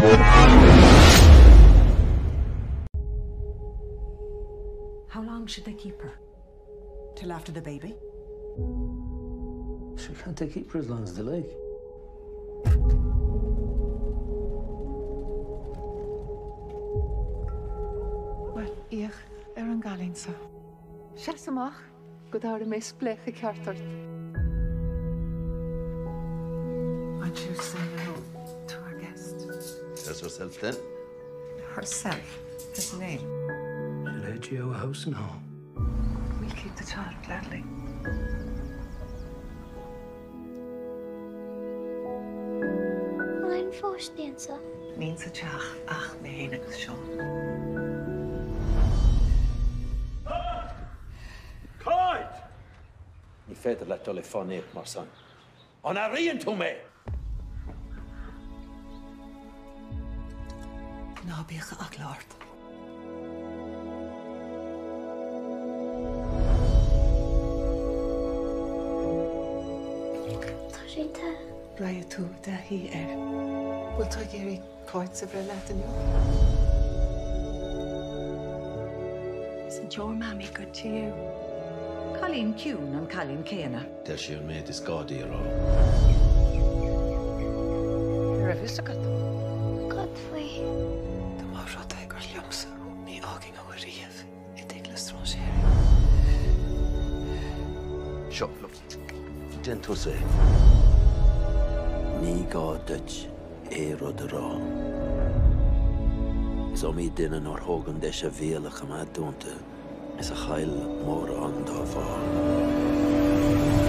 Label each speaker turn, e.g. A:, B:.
A: How long should they keep her? Till after the baby?
B: Sure, can't they keep her as long as they like?
C: Wel, ich an galinsa. Sias amach, go dar mes bleche cartart. Won't you say hello to our guest?
D: Says herself then.
C: Herself, his name.
B: She'll head you a house and home.
C: We'll keep the child gladly.
E: Mae'n fórstínsa.
C: Means a chach, ach, me heen Sean.
D: Coid! Ní féidir le dul fánéach mar san. An a rion tú mé!
C: Ná bíocha ach lárt.
E: Tá sé te.
C: Rhaid tú da hi Bwyl toi geri coed sy'n fre let yn yw.
A: Isn't your mammy good to you? Colleen Kuhn and Colleen Cana.
D: Der siwn méid is gádi ar all.
C: Yr efus o gyd.
E: Godfrey.
C: Dy mor rhaid eich o'r liwms ni oging o rhif I deglys tronseri.
D: Sio, look. Den tú sé. Ní gádait rud ará. So mi duine o'r hógan de se bhéalach am adúnta is a chail mór an dá fá.